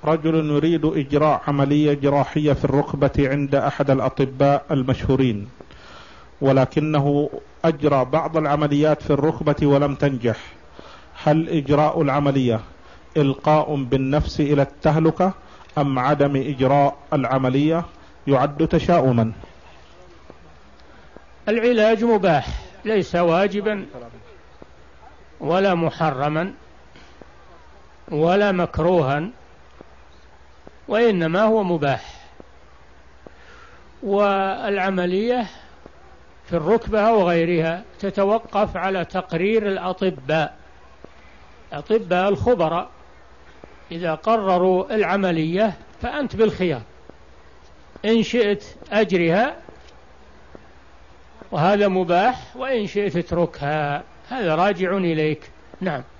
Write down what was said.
رجل يريد إجراء عملية جراحية في الركبة عند أحد الأطباء المشهورين، ولكنه أجرى بعض العمليات في الركبة ولم تنجح. هل إجراء العملية إلقاء بالنفس إلى التهلكة أم عدم إجراء العملية يعد تشاؤما؟ العلاج مباح، ليس واجبا ولا محرما ولا مكروها، وإنما هو مباح. والعملية في الركبة وغيرها تتوقف على تقرير الأطباء الخبراء. إذا قرروا العملية فأنت بالخيار، إن شئت أجرها وهذا مباح، وإن شئت اتركها، هذا راجع إليك. نعم.